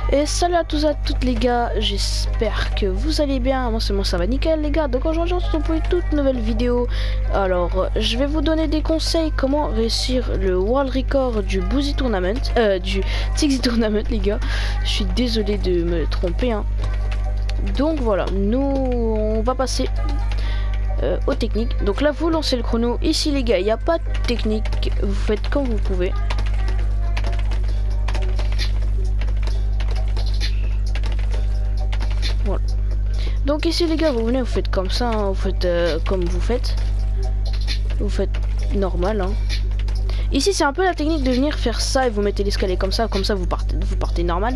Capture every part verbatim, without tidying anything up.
Et salut à tous et à toutes les gars, j'espère que vous allez bien. Moi c'est moi, ça va nickel les gars. Donc aujourd'hui on se retrouve pour une toute nouvelle vidéo. Alors je vais vous donner des conseils comment réussir le world record du Boozy Tournament, euh, du Tixi Tournament les gars. Je suis désolé de me tromper hein. Donc voilà, nous on va passer euh, aux techniques. Donc là vous lancez le chrono. Ici les gars, il n'y a pas de technique, vous faites comme vous pouvez. Voilà. Donc ici les gars, vous venez, vous faites comme ça, hein, vous faites euh, comme vous faites. Vous faites normal. Hein. Ici c'est un peu la technique de venir faire ça et vous mettez l'escalier comme ça, comme ça vous partez, vous partez normal.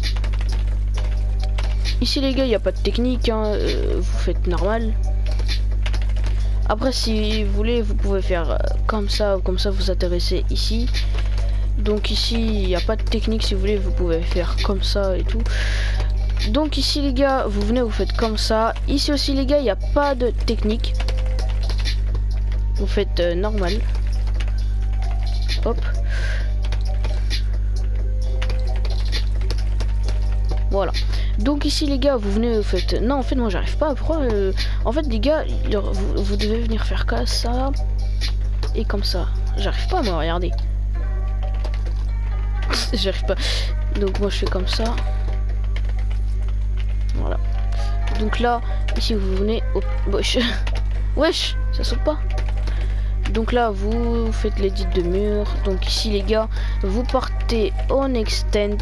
Ici les gars, il n'y a pas de technique, hein, euh, vous faites normal. Après si vous voulez, vous pouvez faire euh, comme ça, comme ça vous atterrissez ici. Donc ici, il n'y a pas de technique, si vous voulez, vous pouvez faire comme ça et tout. Donc ici les gars, vous venez, vous faites comme ça. Ici aussi les gars, il n'y a pas de technique. Vous faites euh, normal. Hop. Voilà. Donc ici les gars, vous venez, vous faites... Non, en fait, moi j'arrive pas. Pourquoi euh... En fait les gars, vous, vous devez venir faire comme ça. Et comme ça. J'arrive pas moi, regardez. J'arrive pas. Donc moi je fais comme ça. Voilà. Donc là, ici vous venez au... Wesh. Wesh, ça saute pas. Donc là, vous faites l'édit de mur. Donc ici les gars, vous partez en extent.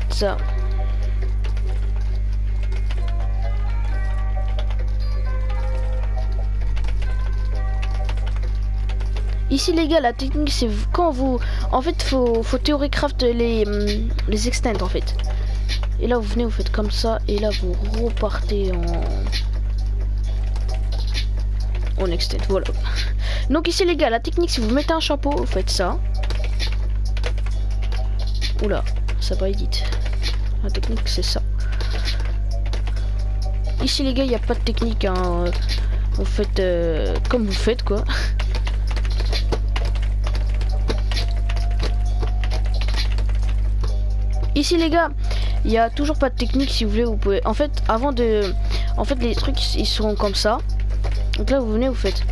Ici les gars, la technique c'est quand vous... En fait, faut, faut theory craft les, les extents en fait. Et là vous venez, vous faites comme ça. Et là vous repartez en... En extent, voilà. Donc ici les gars, la technique, si vous mettez un chapeau, vous faites ça. Oula, ça va edit. La technique c'est ça. Ici les gars, il n'y a pas de technique hein. Vous faites euh, comme vous faites quoi. Ici les gars, il y a toujours pas de technique, si vous voulez, vous pouvez. En fait, avant de, en fait, les trucs ils seront comme ça. Donc là, vous venez, vous faites.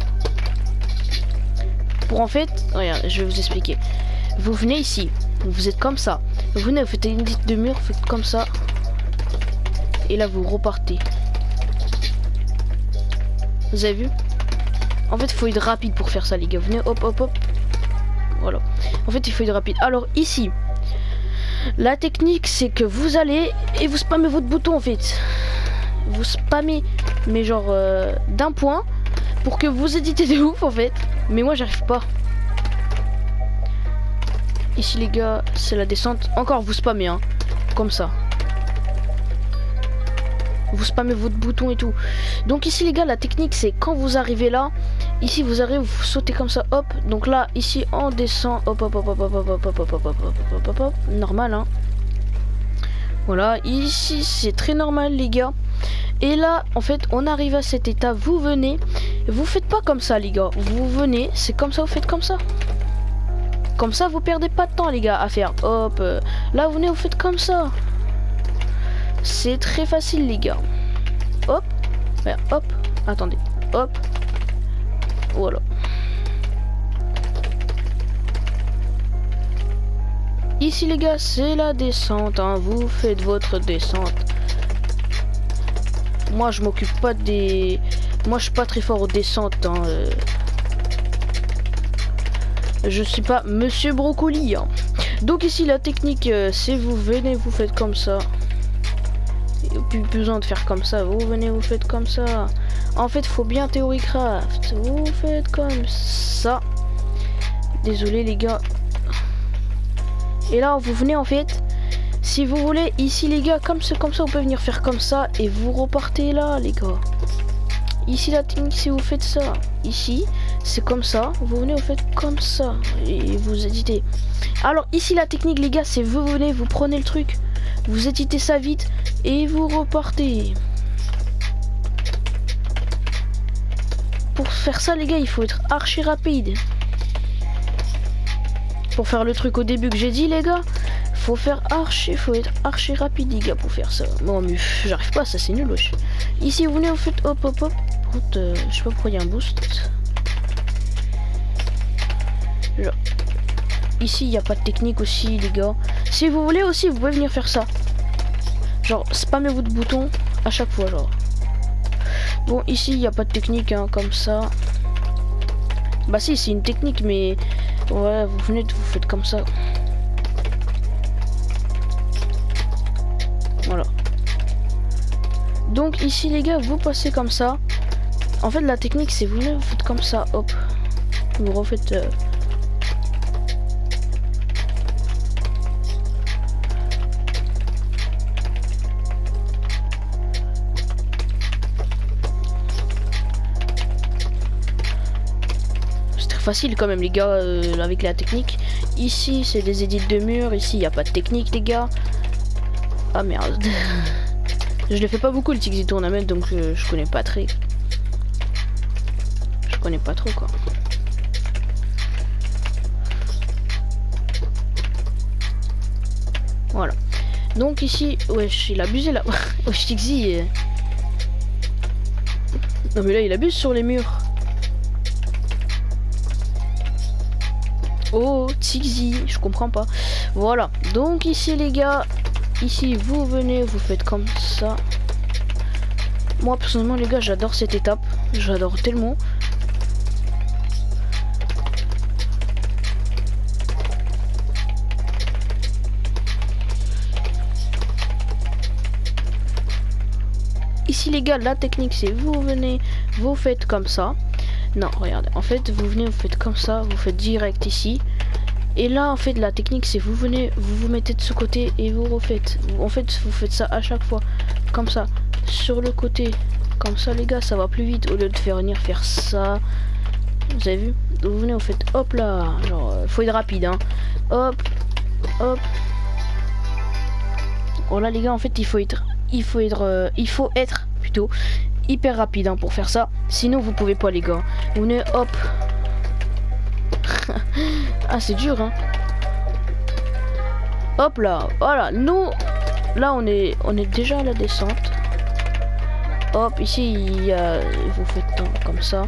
Pour en fait, regarde, je vais vous expliquer. Vous venez ici, vous êtes comme ça. Vous venez, vous faites une petite de mur, vous faites comme ça. Et là, vous repartez. Vous avez vu? En fait, il faut être rapide pour faire ça, les gars. Vous venez, hop, hop, hop. Voilà. En fait, il faut être rapide. Alors ici. La technique c'est que vous allez et vous spammez votre bouton en fait. Vous spammez mais genre euh, d'un point pour que vous éditez de ouf en fait. Mais moi j'arrive pas. Ici les gars c'est la descente. Encore vous spammez hein. Comme ça. Vous spammez votre bouton et tout. Donc ici les gars la technique c'est quand vous arrivez là. Ici vous arrivez, vous sautez comme ça, hop. Donc là, ici on descend, hop, hop, hop, hop, hop, hop, hop, hop, hop, hop, hop, hop, hop, normal, hein. Voilà, ici c'est très normal les gars. Et là, en fait, on arrive à cet état. Vous venez, vous faites pas comme ça les gars. Vous venez, c'est comme ça, vous faites comme ça. Comme ça, vous perdez pas de temps les gars à faire. Hop, là vous venez, vous faites comme ça. C'est très facile les gars. Hop, hop, attendez, hop. Voilà. Ici les gars, c'est la descente, hein. Vous faites votre descente. Moi, je m'occupe pas des... Moi, je suis pas très fort aux descentes, hein. Euh... Je suis pas Monsieur Brocoli, hein. Donc ici, la technique, euh, c'est vous venez, vous faites comme ça. Il n'y a plus besoin de faire comme ça. Vous venez, vous faites comme ça. En fait, faut bien theory craft. Vous faites comme ça. Désolé les gars. Et là, vous venez en fait. Si vous voulez, ici les gars, comme c'est comme ça, vous pouvez venir faire comme ça et vous repartez là, les gars. Ici la technique, si vous faites ça, ici, c'est comme ça. Vous venez, vous faites comme ça et vous éditez. Alors ici la technique, les gars, c'est vous venez, vous prenez le truc, vous éditez ça vite et vous repartez. Pour faire ça les gars, il faut être archi rapide. Pour faire le truc au début que j'ai dit les gars, faut faire archi, faut être archi rapide les gars pour faire ça. Bon mais j'arrive pas, ça c'est nul wesh. Ici vous venez, vous faites hop hop hop. Par contre, euh, je sais pas pourquoi il y a un boost. Genre. Ici il n'y a pas de technique aussi les gars. Si vous voulez aussi, vous pouvez venir faire ça. Genre spammez votre bouton à chaque fois genre. Bon ici il n'y a pas de technique hein, comme ça. Bah si c'est une technique mais ouais vous venez vous faites comme ça. Voilà. Donc ici les gars vous passez comme ça. En fait la technique c'est vous venez vous faites comme ça hop. Vous refaites euh... facile quand même les gars euh, avec la technique. Ici c'est des édits de mur, ici il n'y a pas de technique les gars. Ah merde. Je le fais pas beaucoup le Tixi Tournament donc euh, je connais pas très. Je connais pas trop quoi. Voilà. Donc ici, wesh il a abusé là. Wesh Tixi. Euh... Non mais là il abuse sur les murs. Oh, Tixi, je comprends pas. Voilà, donc ici les gars, ici vous venez, vous faites comme ça. Moi personnellement les gars, j'adore cette étape, j'adore tellement. Ici les gars, la technique c'est vous venez, vous faites comme ça. Non, regardez, en fait, vous venez, vous faites comme ça, vous faites direct ici. Et là, en fait, la technique, c'est vous venez, vous vous mettez de ce côté et vous refaites. En fait, vous faites ça à chaque fois, comme ça, sur le côté. Comme ça, les gars, ça va plus vite au lieu de faire venir faire ça. Vous avez vu? Vous venez, vous faites hop là. Genre, faut être rapide, hein. Hop, hop. Bon, là, les gars, en fait, il faut être, il faut être, euh, il faut être plutôt. Hyper rapide hein, pour faire ça, sinon vous pouvez pas les gars. Vous venez hop. Ah c'est dur hein. Hop là, voilà, nous là on est on est déjà à la descente. Hop, ici il y a, vous faites comme ça.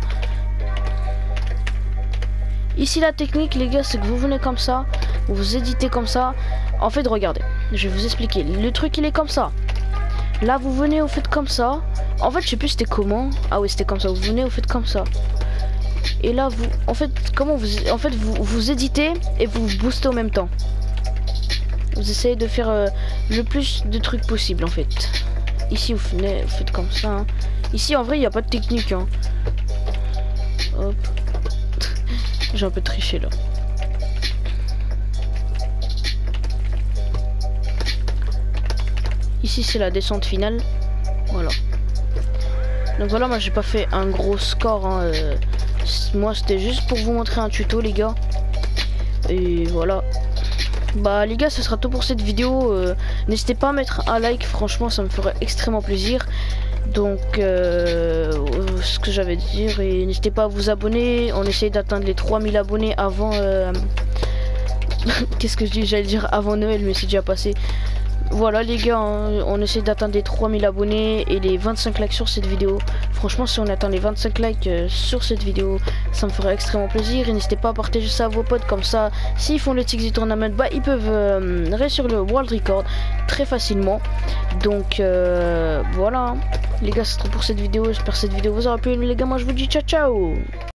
Ici la technique les gars, c'est que vous venez comme ça, vous éditez comme ça. En fait regardez, je vais vous expliquer. Le truc il est comme ça. Là vous venez, vous faites comme ça. En fait je sais plus c'était comment. Ah oui c'était comme ça, vous venez, vous faites comme ça. Et là vous, en fait comment vous, en fait vous, vous éditez et vous boostez en même temps. Vous essayez de faire euh, le plus de trucs possible en fait. Ici vous venez, vous faites comme ça hein. Ici en vrai il n'y a pas de technique hein. Hop. J'ai un peu triché là. Ici c'est la descente finale. Voilà. Donc voilà, moi j'ai pas fait un gros score hein. euh, Moi c'était juste pour vous montrer un tuto les gars. Et voilà. Bah les gars, ce sera tout pour cette vidéo. euh, N'hésitez pas à mettre un like, franchement ça me ferait extrêmement plaisir. Donc euh, ce que j'avais à dire. Et n'hésitez pas à vous abonner. On essaye d'atteindre les trois mille abonnés avant euh... Qu'est-ce que je dis, j'allais dire avant Noël, mais c'est déjà passé. Voilà les gars, hein, on essaie d'atteindre les trois mille abonnés et les vingt-cinq likes sur cette vidéo. Franchement si on atteint les vingt-cinq likes euh, sur cette vidéo, ça me ferait extrêmement plaisir. Et n'hésitez pas à partager ça à vos potes, comme ça s'ils font le Tixi Tournament, bah ils peuvent euh, réussir le World Record très facilement. Donc euh, voilà hein. Les gars, c'est tout pour cette vidéo, j'espère que cette vidéo vous aura plu les gars. Moi je vous dis ciao ciao.